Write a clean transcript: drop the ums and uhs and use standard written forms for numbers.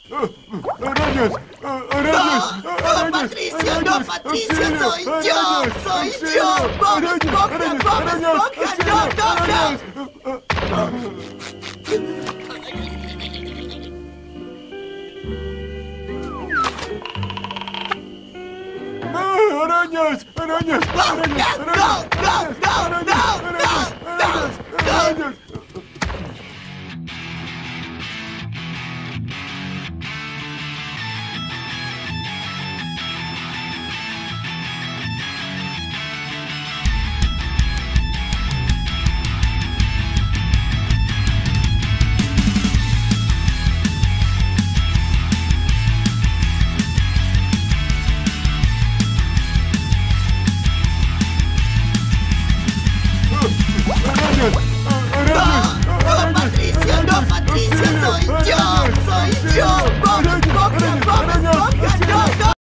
¡Arañas! ¡Arañas! ¡No, Patricio! ¡No, Patricio! ¡Soy yo! ¡Soy yo! ¡Bob Esponja! ¡Bob Esponja! ¡No, ¡Ah, arañas! ¡Arañas! ¡Arañas! ¡Arañas! ¡Arañas! ¡Arañas! ¡Arañas! ¡Arañas!